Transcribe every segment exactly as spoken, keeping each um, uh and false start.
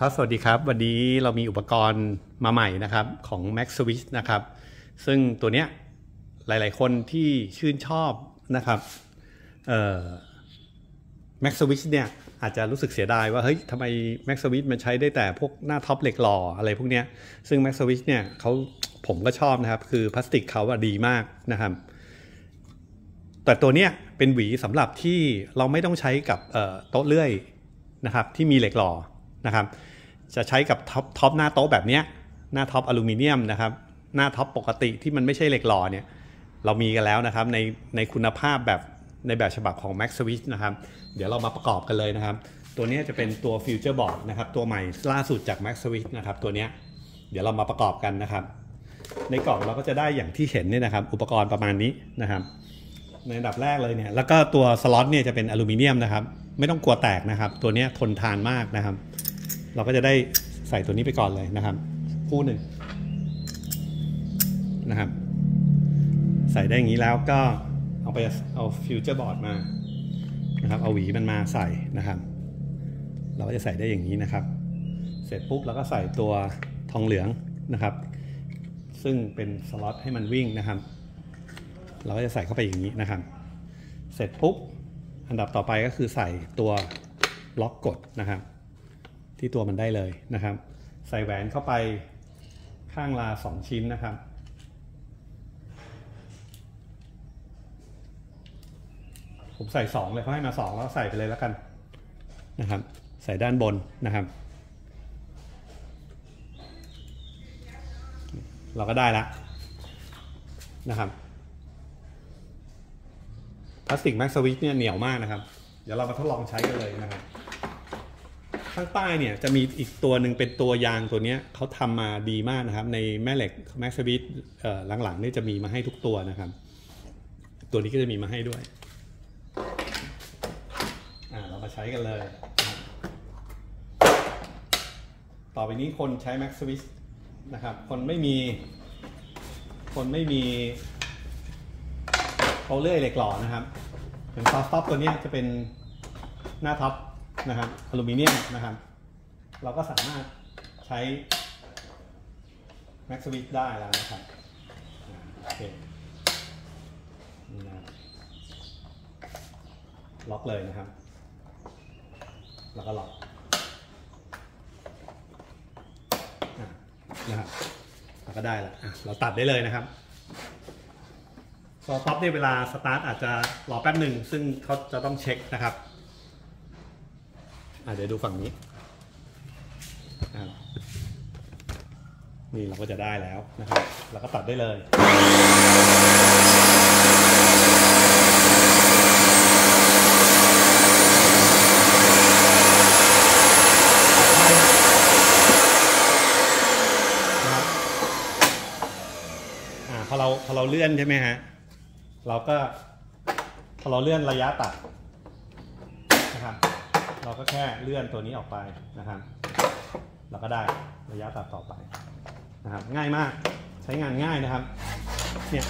ครับสวัสดีครับวันนี้เรามีอุปกรณ์มาใหม่นะครับของ Max Switch นะครับซึ่งตัวเนี้ยหลายๆคนที่ชื่นชอบนะครับเอ่อ Max Switch เนี่ยอาจจะรู้สึกเสียดายว่าเฮ้ยทำไม Max Switch มันใช้ได้แต่พวกหน้าท็อปเหล็กหล่ออะไรพวกเนี้ยซึ่ง Max Switch เนี่ยเขาผมก็ชอบนะครับคือพลาสติกเขาอะดีมากนะครับแต่ตัวเนี้ยเป็นหวีสำหรับที่เราไม่ต้องใช้กับโต๊ะเลื่อยนะครับที่มีเหล็กหล่อนะครับจะใช้กับท็อปท็อปหน้าโต๊ะแบบนี้หน้าท็อปอลูมิเนียมนะครับหน้าท็อปปกติที่มันไม่ใช่เหล็กหล่อเนี่ยเรามีกันแล้วนะครับในในคุณภาพแบบในแบบฉบับของ Max Switch นะครับเดี๋ยวเรามาประกอบกันเลยนะครับตัวนี้จะเป็นตัวฟิวเจอร์บอร์ดนะครับตัวใหม่ล่าสุดจาก Max Switch นะครับตัวนี้เดี๋ยวเรามาประกอบกันนะครับในกล่องเราก็จะได้อย่างที่เห็นเนี่ยนะครับอุปกรณ์ประมาณนี้นะครับในอันดับแรกเลยเนี่ยแล้วก็ตัวสล็อตเนี่ยจะเป็นอลูมิเนียมนะครับไม่ต้องกลัวแตกนะครับตัวนี้ทนทานมากนะครับเราก็จะได้ใส่ตัวนี้ไปก่อนเลยนะครับคู่หนึ่งนะครับใส่ได้อย่างนี้แล้วก็เอาไปเอาฟิวเจอร์บอร์ดมานะครับเอาหวีมันมาใส่นะครับเราก็จะใส่ได้อย่างนี้นะครับเสร็จปุ๊บเราก็ใส่ตัวทองเหลืองนะครับซึ่งเป็นสล็อตให้มันวิ่งนะครับเราก็จะใส่เข้าไปอย่างนี้นะครับเสร็จปุ๊บอันดับต่อไปก็คือใส่ตัวล็อกกดนะครับที่ตัวมันได้เลยนะครับใส่แหวนเข้าไปข้างลาสองชิ้นนะครับผมใส่สองเลยเขาให้มาสองแล้วใส่ไปเลยแล้วกันนะครับใส่ด้านบนนะครับเราก็ได้แล้วนะครับพลาสติก Max Switch เนี่ยเหนียวมากนะครับเดี๋ยวเรามาทดลองใช้กันเลยนะครับข้างใต้เนี่ยจะมีอีกตัวหนึ่งเป็นตัวยางตัวนี้เขาทำมาดีมากนะครับในแม่เหล็ก Max Switch หลังๆนี่จะมีมาให้ทุกตัวนะครับตัวนี้ก็จะมีมาให้ด้วยอ่าเรามาใช้กันเลยต่อไปนี้คนใช้ Max Switch นะครับคนไม่มีคนไม่มีเขาเลื่อยเหล็กหล่อนะครับอย่างซอฟต์ท็อปตัวนี้จะเป็นหน้าท็อปนะครับอลูมิเนียมนะครับเราก็สามารถใช้ Max Switch ได้แล้วนะครับโอเคนะล็อกเลยนะครับแล้วก็ล็อกนะครับเราก็ได้แล้วเราตัดได้เลยนะครับซอฟต์ท็อปเนี่ยเวลาสตาร์ทอาจจะรอแป๊บหนึ่งซึ่งเขาจะต้องเช็คนะครับเดี๋ยวดูฝั่งนี้นี่เราก็จะได้แล้วนะครับเราก็ตัดได้เลยพอเราพอเราเลื่อนใช่ไหมฮะเราก็พอเราเลื่อนระยะตัดนะครับเราก็แค่เลื่อนตัวนี้ออกไปนะครับเราก็ได้ระยะตัดต่อไปนะครับง่ายมากใช้งานง่ายนะครับเนี่ย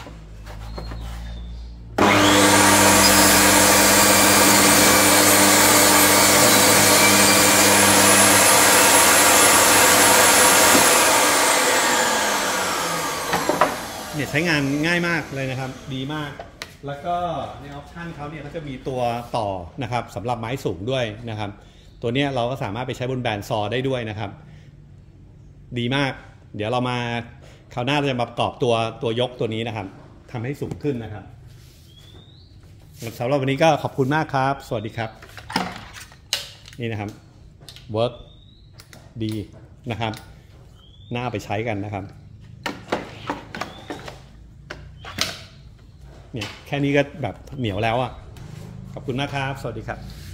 เนี่ยใช้งานง่ายมากเลยนะครับดีมากแล้วก็ในออปชันเขาเนี่ยเขาจะมีตัวต่อนะครับสำหรับไม้สูงด้วยนะครับตัวนี้เราก็สามารถไปใช้บนแบนซอได้ด้วยนะครับดีมากเดี๋ยวเรามาคราวหน้าเราจะมาประกอบตัวตัวยกตัวนี้นะครับทำให้สูงขึ้นนะครับสำหรับวันนี้ก็ขอบคุณมากครับสวัสดีครับนี่นะครับเวิร์กดีนะครับน่าไปใช้กันนะครับเนี่ยแค่นี้ก็แบบเหนียวแล้วอ่ะขอบคุณมากครับสวัสดีครับ